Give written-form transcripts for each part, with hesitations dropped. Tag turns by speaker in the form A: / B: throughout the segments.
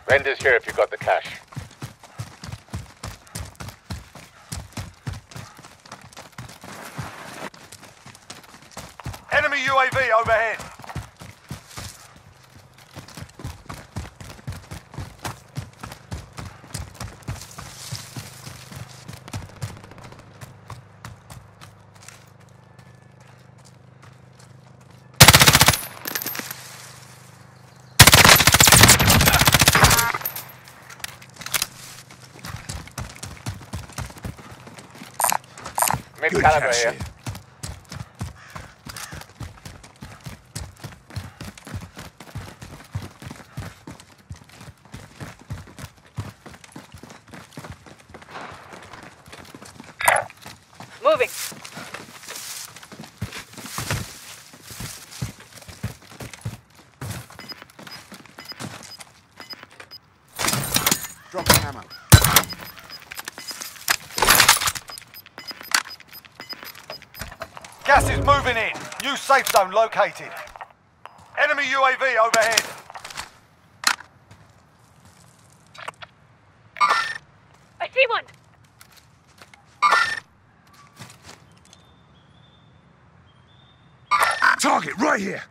A: Vendors here if you got the cash.
B: Enemy UAV overhead.
A: Mid-caliber here.
C: Moving.
D: Dropping ammo.
B: Gas is moving in. New safe zone located. Enemy UAV overhead.
C: I see one.
D: Target right here.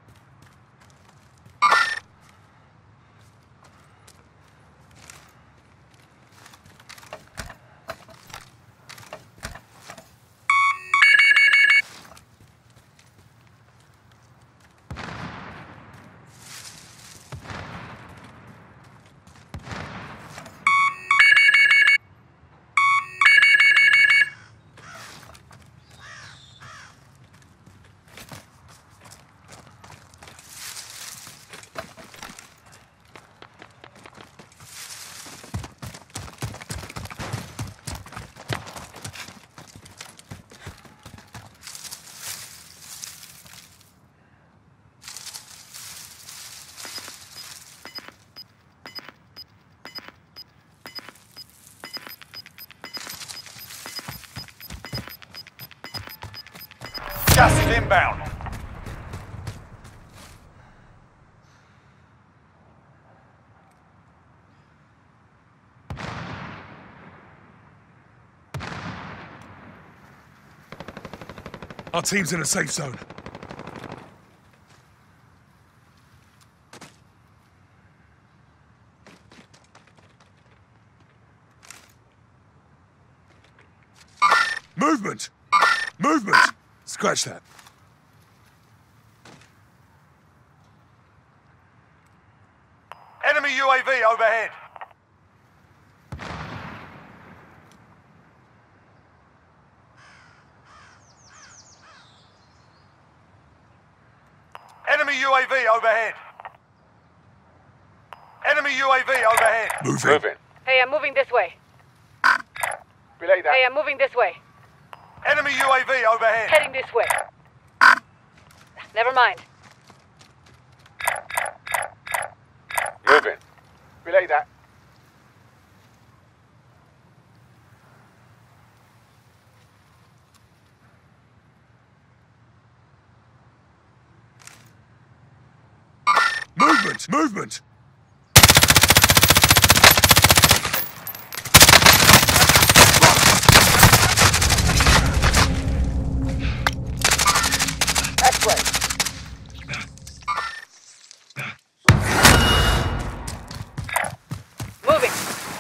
B: Gas is inbound.
D: Our team's in a safe zone. Movement! Movement! Scratch that.
B: Enemy UAV overhead. Enemy UAV overhead. Enemy UAV overhead.
A: Moving.
C: Hey, I'm moving this way.
A: Relay that.
C: Hey, I'm moving this way.
B: Enemy UAV overhead.
C: Heading this way. Never mind.
A: Moving. Relay that.
D: Movement! Movement!
A: X-ray.
C: Moving.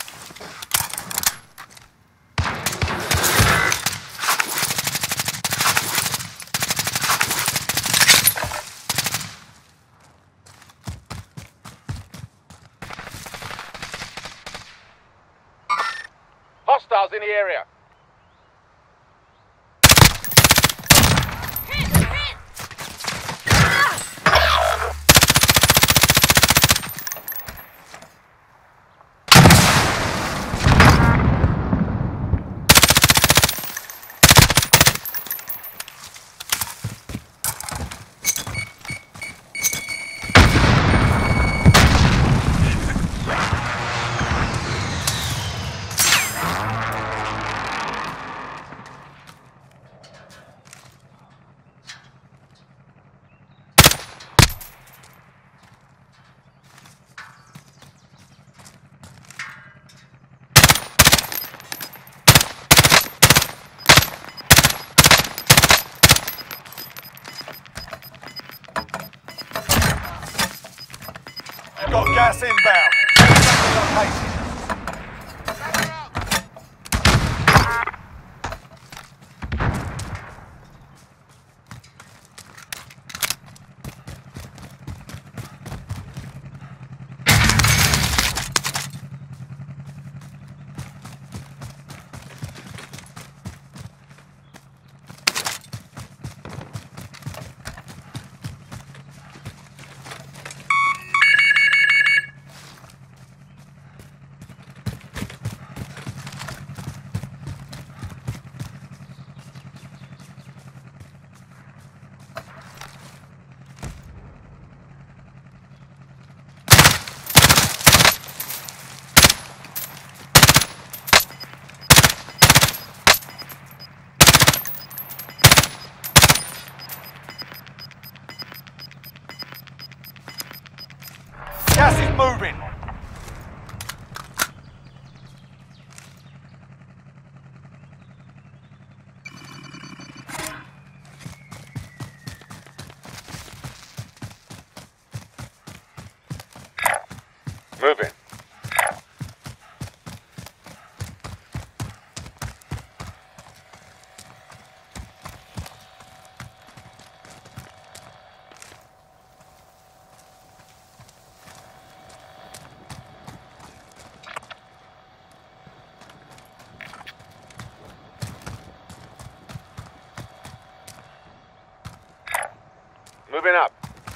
A: Hostiles in the area.
B: Gas inbound. Located. Gas is moving.
A: Moving. Moving up.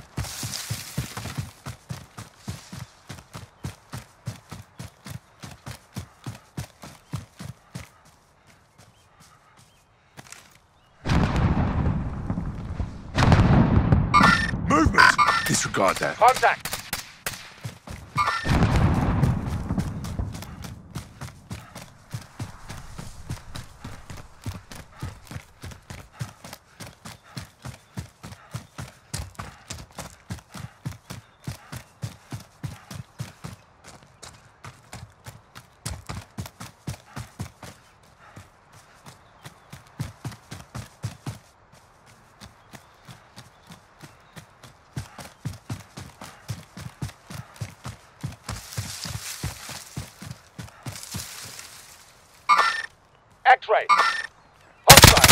D: Movement! Disregard that.
A: Contact. X-ray. Hostile.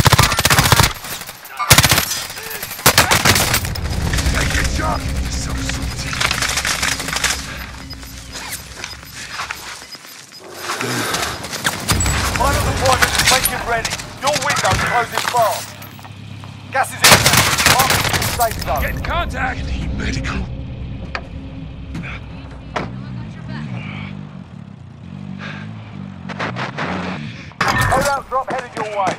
D: Take it, shot! So salty.
B: Final deployment is making ready. Your window closing fast. Gas is in. Marking the safe zone.
D: Get in contact! I need medical.
B: Loadout drop headed your way.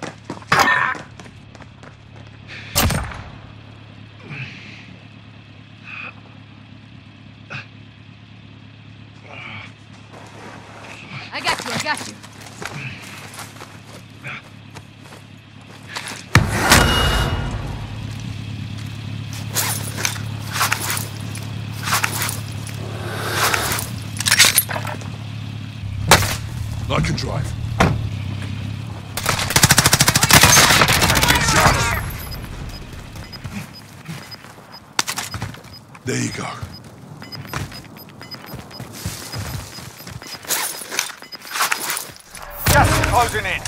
C: I got you, I got you.
D: I can drive. There you go.
B: Gas is closing in.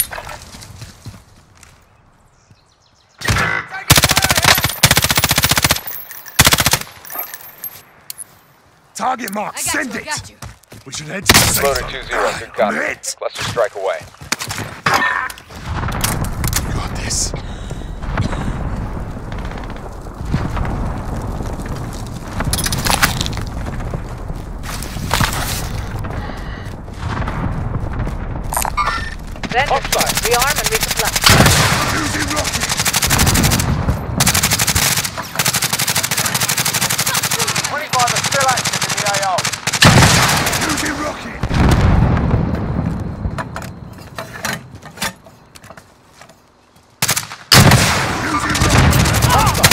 D: Target mark,
C: I got
D: send
C: you, I
D: it!
C: got you.
D: We should head to the safe
A: Loader
D: zone.
A: 2-0. Good copy.
D: Hit!
A: Cluster strike away.
D: Got this.
C: Then
A: Hostile.
C: rearm and resupply.
D: Using rocket!
B: 25 are still active in the AO.
D: Using rocket! Using rocket!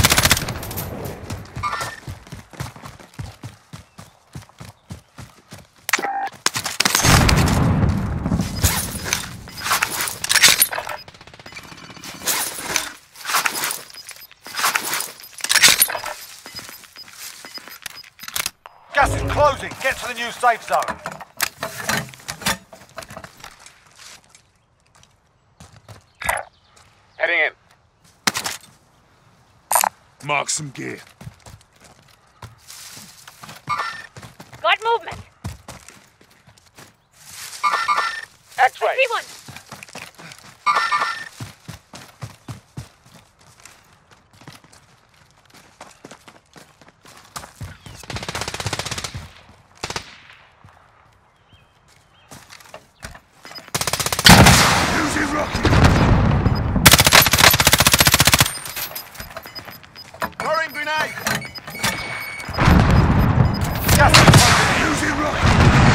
B: closing. Get to the new safe zone.
A: Heading in.
D: Mark some gear.
C: Got movement.
A: X-ray.
C: See one.
D: Using rocket. Throwing grenade.
B: Gas is closing in.
D: Using rocket.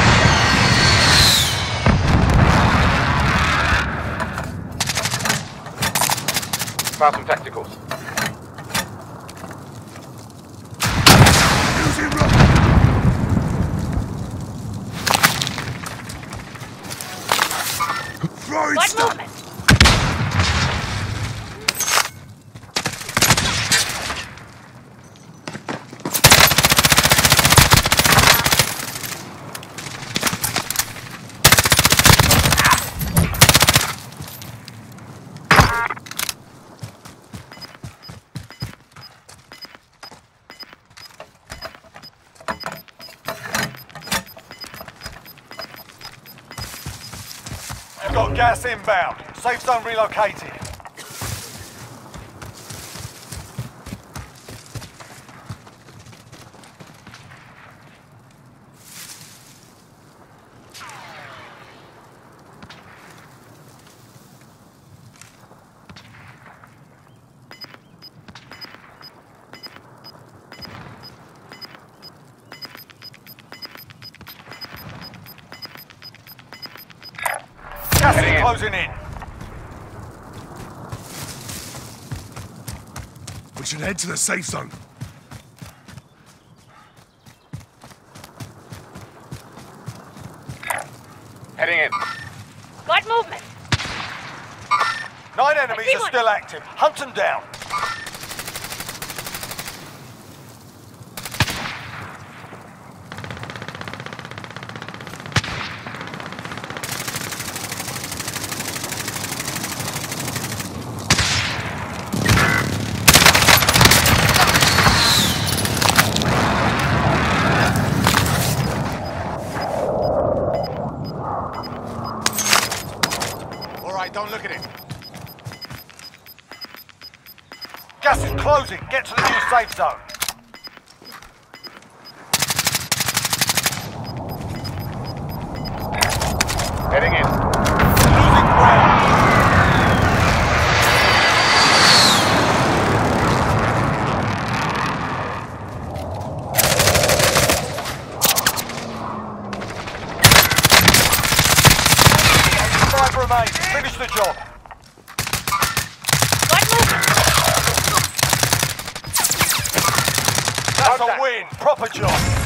A: Found some tacticals.
D: Using rocket. Throwing
C: Got
D: stuff.
C: movement.
B: You've got gas inbound. Safe zone relocated. Gas
A: Heading
B: is
A: in.
B: closing in.
D: We should head to the safe zone.
A: Heading in.
C: Got movement.
B: 9 enemies
C: see
B: are
C: one.
B: still active. Hunt them down.
D: All right, don't look at it.
B: Gas is closing. Get to the new safe zone.
A: Heading in.
B: Losing ground. Five remain. Finish the job.
C: Got movement.
B: That's a
A: Contact.
B: win. Proper job.